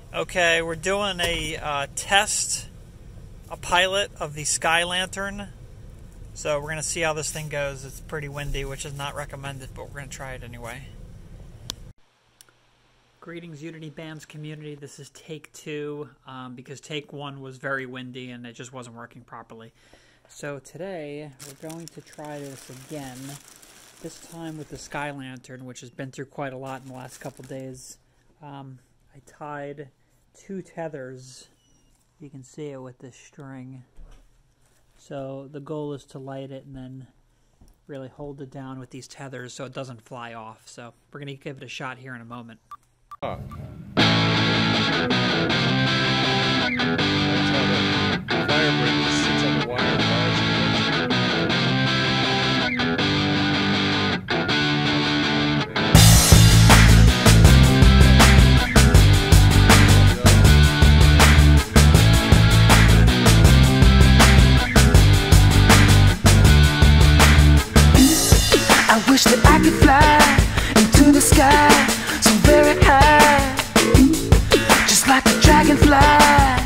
Okay, we're doing a pilot of the Sky Lantern. So we're going to see how this thing goes. It's pretty windy, which is not recommended, but we're going to try it anyway. Greetings, Unity Bands community. This is take 2, because take 1 was very windy and it just wasn't working properly. So today, we're going to try this again, this time with the Sky Lantern, which has been through quite a lot in the last couple days. I tied 2 tethers. You can see it with this string. So the goal is to light it and then really hold it down with these tethers so it doesn't fly off. So we're going to give it a shot here in a moment. That's how the fire break sits on the wire and wires. I wish that I could fly into the sky so very high, just like a dragonfly.